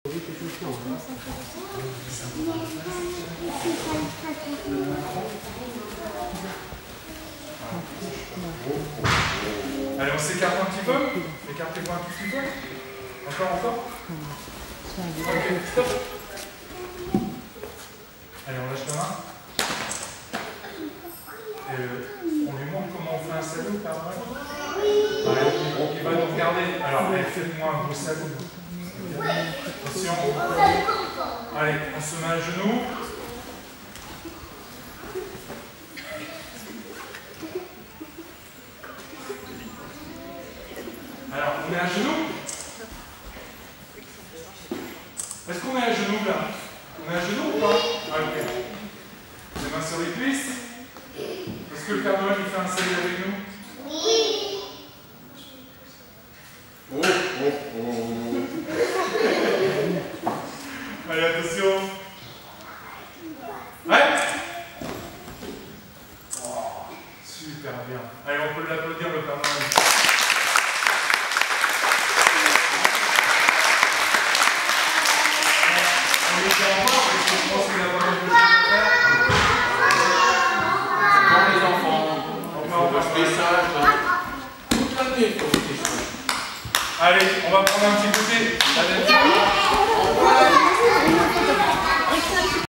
Allez, on s'écarte un petit peu. Écartez-vous un tout petit peu. Encore. Ok, stop. Allez, on lâche la main. Et on lui montre comment on fait un salut, par exemple. Allez, il va nous regarder. Alors, faites-moi un beau salut. Attention. Allez, on se met à genoux. Alors, on est à genoux. Est-ce qu'on est à genoux là? On est à genoux ou pas? Ah, ok. Les mains sur les cuisses. Est-ce que le Père Noël il fait un salut avec nous? Oui. Oh. Allez, attention. Ouais. Oh, super bien. Allez, on peut l'applaudir le Père Noël. On lui dit au revoir parce que je pense qu'il a pas mal de choses à faire. Pour les enfants. On va message. Toute l'année, il faut que ça. Allez, on va prendre un petit goûter.